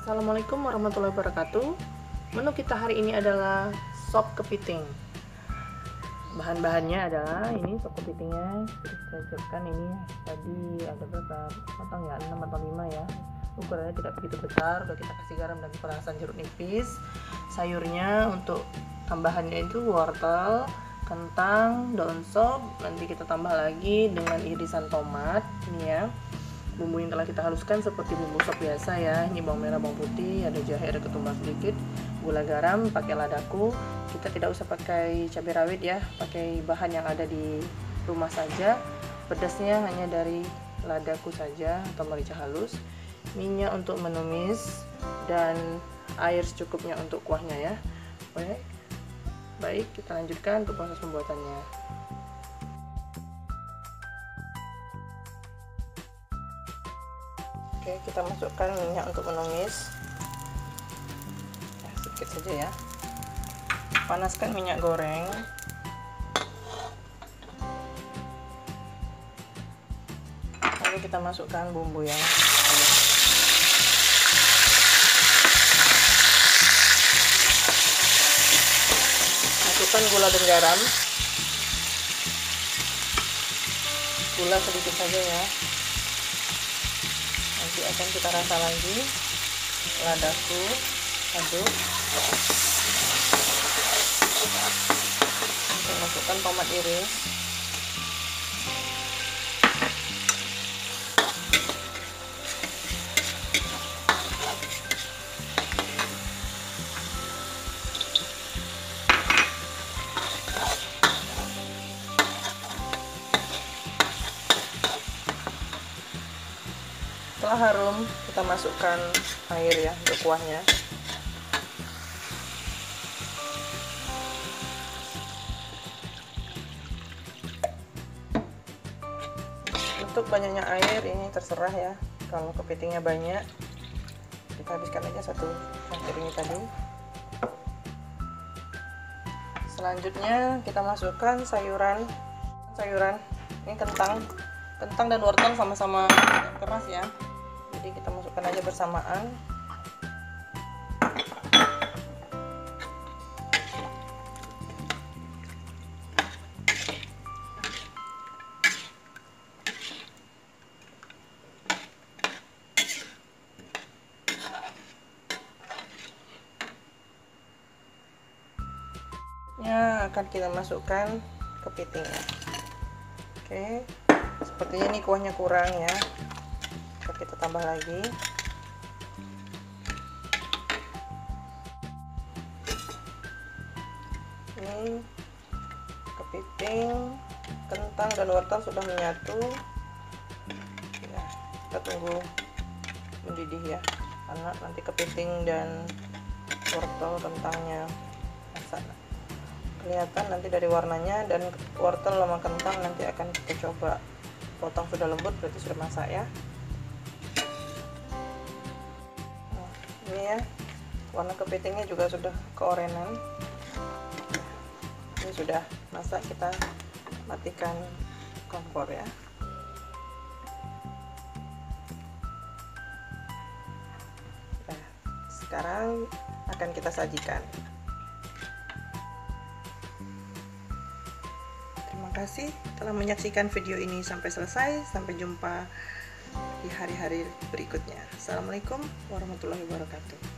Assalamualaikum warahmatullahi wabarakatuh. Menu kita hari ini adalah sop kepiting. Bahan-bahannya adalah ini sop kepitingnya sudah saya siapkan. Ini tadi ada berapa potong ya, 6 atau 5 ya. Ukurannya tidak begitu besar. Udah kita kasih garam dan perasan jeruk nipis. Sayurnya untuk tambahannya itu wortel, kentang, daun sop. Nanti kita tambah lagi dengan irisan tomat ini ya. Bumbu yang telah kita haluskan seperti bumbu sop biasa ya. Ini bawang merah, bawang putih, ada jahe, ada ketumbar sedikit, gula, garam, pakai ladaku. Kita tidak usah pakai cabai rawit ya, pakai bahan yang ada di rumah saja. Pedasnya hanya dari ladaku saja atau merica halus. Minyak untuk menumis dan air secukupnya untuk kuahnya ya. Oke. Baik, kita lanjutkan untuk proses pembuatannya. Oke, kita masukkan minyak untuk menumis ya, sedikit saja ya. Panaskan minyak goreng. Lalu kita masukkan bumbu yang masukkan gula dan garam. Gula sedikit saja ya. Nanti akan kita rasa lagi. Ladaku aduk. Kita masukkan tomat iris. Setelah harum, kita masukkan air ya untuk kuahnya. Untuk banyaknya air ini terserah ya. Kalau kepitingnya banyak, kita habiskan aja satu cangkir ini tadi. Selanjutnya kita masukkan sayuran. Ini kentang dan wortel sama-sama keras ya. Jadi kita masukkan aja bersamaan. Ya, akan kita masukkan kepitingnya. Oke, sepertinya ini kuahnya kurang ya. Kita tambah lagi. Ini kepiting, kentang dan wortel sudah menyatu ya, kita tunggu mendidih ya, karena nanti kepiting dan wortel kentangnya masak. Kelihatan nanti dari warnanya, dan wortel sama kentang nanti akan kita coba potong sudah lembut, berarti sudah masak ya. Ini ya, warna kepitingnya juga sudah keorenan. Ini sudah masak, kita matikan kompor ya. Nah, sekarang akan kita sajikan. Terima kasih telah menyaksikan video ini sampai selesai. Sampai jumpa di hari-hari berikutnya. Assalamualaikum warahmatullahi wabarakatuh.